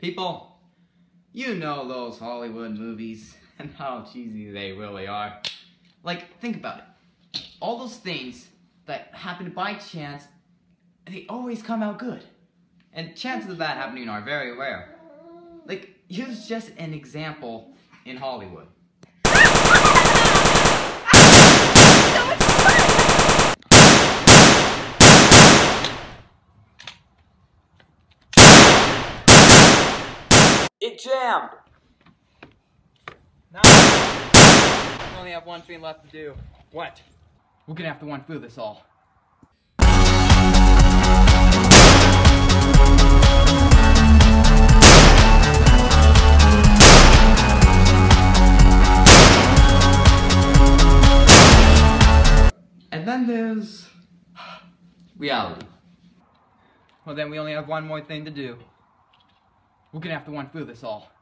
People, you know those Hollywood movies and how cheesy they really are. Like, think about it. All those things that happen by chance, they always come out good. And chances of that happening are very rare. Like, here's just an example in Hollywood. It jammed! Now, we only have one thing left to do. What? We're gonna have to run through this all. And then there's reality. Well, then we only have one more thing to do. We're gonna have to run through this all.